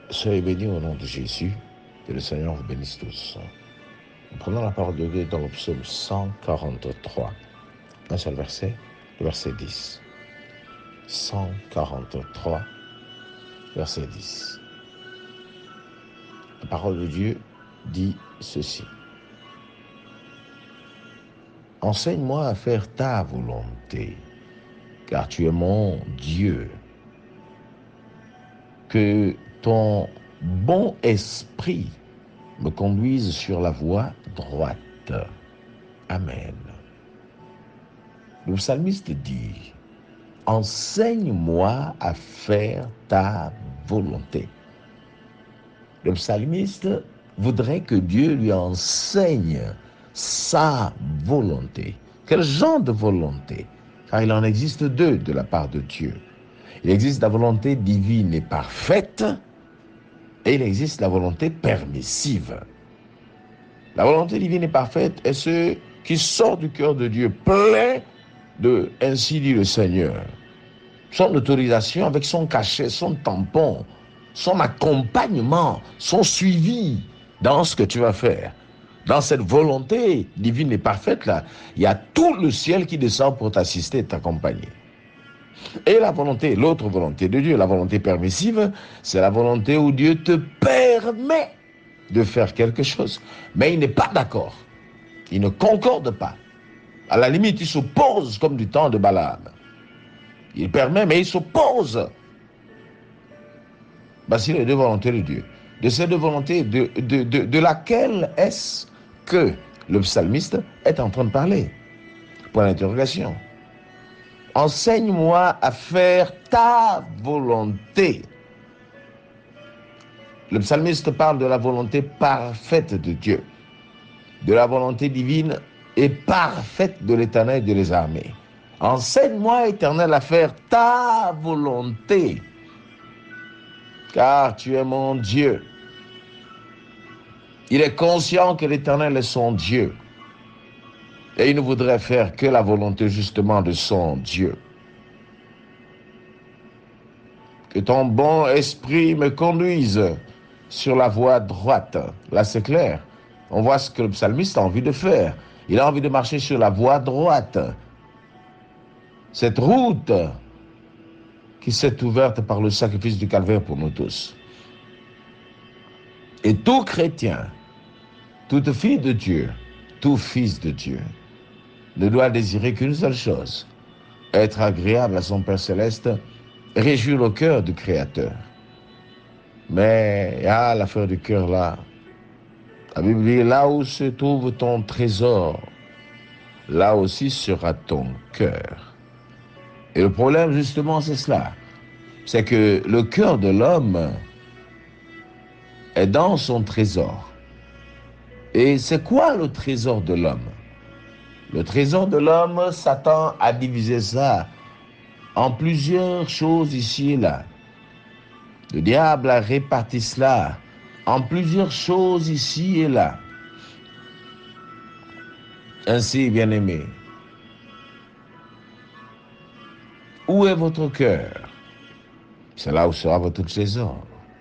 Soyez bénis au nom de Jésus, que le Seigneur vous bénisse tous. Nous prenons la parole de Dieu dans le psaume 143, un seul verset, le verset 10. 143, verset 10. La parole de Dieu dit ceci. Enseigne-moi à faire ta volonté, car tu es mon Dieu. Que ton bon esprit me conduise sur la voie droite. Amen. Le psalmiste dit, enseigne-moi à faire ta volonté. Le psalmiste voudrait que Dieu lui enseigne sa volonté. Quel genre de volonté? Car il en existe deux de la part de Dieu. Il existe la volonté divine et parfaite, et il existe la volonté permissive. La volonté divine et parfaite est ce qui sort du cœur de Dieu, plein de, ainsi dit le Seigneur, son autorisation avec son cachet, son tampon, son accompagnement, son suivi dans ce que tu vas faire. Dans cette volonté divine et parfaite là, il y a tout le ciel qui descend pour t'assister et t'accompagner. Et la volonté, l'autre volonté de Dieu, la volonté permissive, c'est la volonté où Dieu te permet de faire quelque chose. Mais il n'est pas d'accord. Il ne concorde pas. À la limite, il s'oppose comme du temps de Balaam. Il permet, mais il s'oppose. Voici les deux volontés de Dieu. De ces deux volontés, de laquelle est-ce que le psalmiste est en train de parler? Point d'interrogation. Enseigne-moi à faire ta volonté. Le psalmiste parle de la volonté parfaite de Dieu, de la volonté divine et parfaite de l'Éternel et des armées. Enseigne-moi, Éternel, à faire ta volonté, car tu es mon Dieu. Il est conscient que l'Éternel est son Dieu. Et il ne voudrait faire que la volonté justement de son Dieu. Que ton bon esprit me conduise sur la voie droite. Là, c'est clair. On voit ce que le psalmiste a envie de faire. Il a envie de marcher sur la voie droite. Cette route qui s'est ouverte par le sacrifice du calvaire pour nous tous. Et tout chrétien, toute fille de Dieu, tout fils de Dieu, ne doit désirer qu'une seule chose, être agréable à son Père Céleste, réjouir le cœur du Créateur. Mais il y a l'affaire du cœur là. La Bible dit, là où se trouve ton trésor, là aussi sera ton cœur. Et le problème justement c'est cela, c'est que le cœur de l'homme est dans son trésor. Et c'est quoi le trésor de l'homme? Le trésor de l'homme, Satan a divisé ça en plusieurs choses ici et là. Le diable a réparti cela en plusieurs choses ici et là. Ainsi, bien-aimés, où est votre cœur? C'est là où sera votre trésor.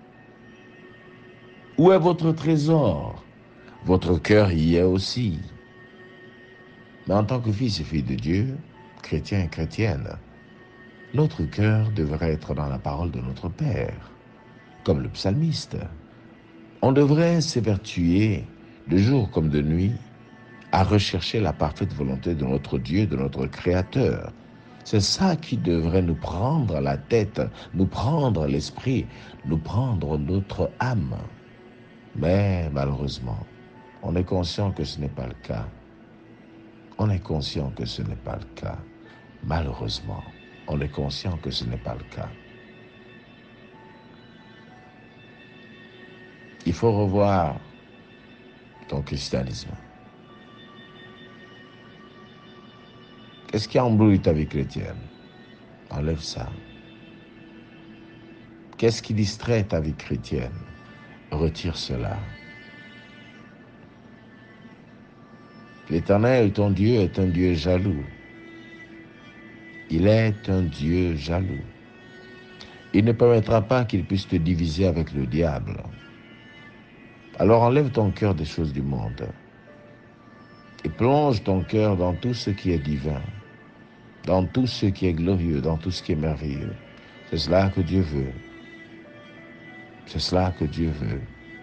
Où est votre trésor? Votre cœur y est aussi. Mais en tant que fils et fille de Dieu, chrétien et chrétienne, notre cœur devrait être dans la parole de notre Père, comme le psalmiste. On devrait s'évertuer de jour comme de nuit à rechercher la parfaite volonté de notre Dieu, de notre Créateur. C'est ça qui devrait nous prendre la tête, nous prendre l'esprit, nous prendre notre âme. Mais malheureusement, on est conscient que ce n'est pas le cas. On est conscient que ce n'est pas le cas. Malheureusement, on est conscient que ce n'est pas le cas. Il faut revoir ton christianisme. Qu'est-ce qui embrouille ta vie chrétienne? Enlève ça. Qu'est-ce qui distrait ta vie chrétienne? Retire cela. L'Éternel, ton Dieu, est un Dieu jaloux. Il est un Dieu jaloux. Il ne permettra pas qu'il puisse te diviser avec le diable. Alors enlève ton cœur des choses du monde et plonge ton cœur dans tout ce qui est divin, dans tout ce qui est glorieux, dans tout ce qui est merveilleux. C'est cela que Dieu veut. C'est cela que Dieu veut.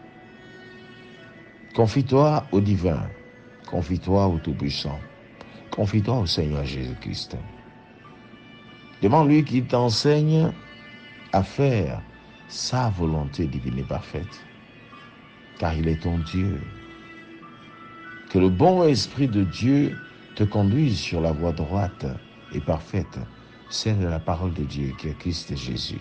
Confie-toi au divin. Confie-toi au Tout-Puissant. Confie-toi au Seigneur Jésus-Christ. Demande-lui qu'il t'enseigne à faire sa volonté divine et parfaite, car il est ton Dieu. Que le bon esprit de Dieu te conduise sur la voie droite et parfaite, celle de la parole de Dieu qui est Christ Jésus.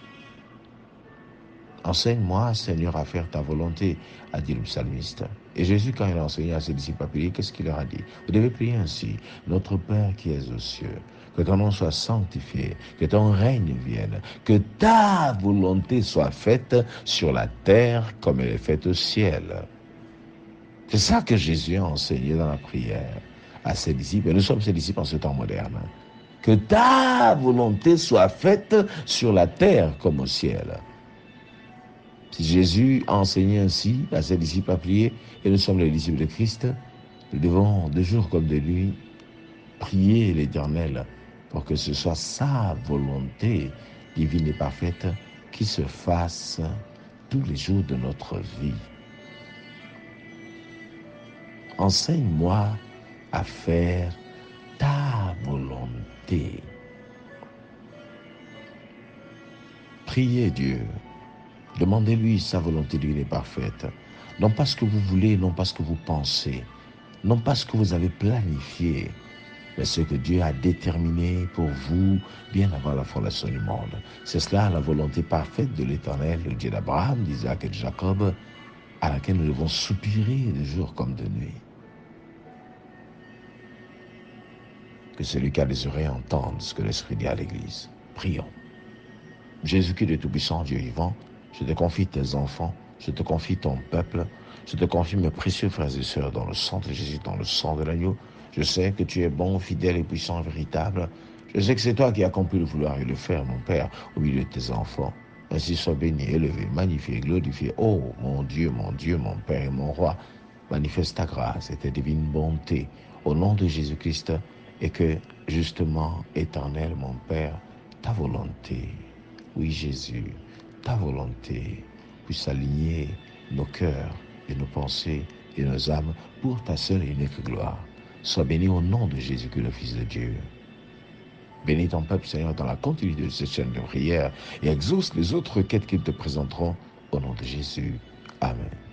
Enseigne-moi, Seigneur, à faire ta volonté, a dit le psalmiste. Et Jésus, quand il a enseigné à ses disciples à prier, qu'est-ce qu'il leur a dit? Vous devez prier ainsi. Notre Père qui es aux cieux, que ton nom soit sanctifié, que ton règne vienne, que ta volonté soit faite sur la terre comme elle est faite au ciel. C'est ça que Jésus a enseigné dans la prière à ses disciples. Et nous sommes ses disciples en ce temps moderne. Que ta volonté soit faite sur la terre comme au ciel. Si Jésus a enseigné ainsi à ses disciples à prier, et nous sommes les disciples de Christ, nous devons de jour comme de nuit prier l'Éternel pour que ce soit sa volonté divine et parfaite qui se fasse tous les jours de notre vie. Enseigne-moi à faire ta volonté. Priez Dieu. Demandez-lui sa volonté divine et parfaite. Non pas ce que vous voulez, non pas ce que vous pensez, non pas ce que vous avez planifié, mais ce que Dieu a déterminé pour vous bien avant la fondation du monde. C'est cela la volonté parfaite de l'Éternel, le Dieu d'Abraham, d'Isaac et de Jacob, à laquelle nous devons soupirer de jour comme de nuit. Que celui qui a des oreilles entende ce que l'Esprit dit à l'Église. Prions. Jésus-Christ est tout-puissant, Dieu vivant, je te confie tes enfants, je te confie ton peuple, je te confie mes précieux frères et sœurs dans le sang de Jésus, dans le sang de l'agneau. Je sais que tu es bon, fidèle et puissant, véritable. Je sais que c'est toi qui as accompli le vouloir et le faire, mon Père, au milieu de tes enfants. Ainsi sois béni, élevé, magnifié, glorifié. Oh, mon Dieu, mon Père et mon Roi, manifeste ta grâce et ta divine bonté au nom de Jésus-Christ et que, justement, éternel, mon Père, ta volonté, oui Jésus, ta volonté puisse aligner nos cœurs et nos pensées et nos âmes pour ta seule et unique gloire. Sois béni au nom de Jésus-Christ, le Fils de Dieu. Bénis ton peuple, Seigneur, dans la continuité de cette chaîne de prière et exauce les autres requêtes qu'ils te présenteront au nom de Jésus. Amen.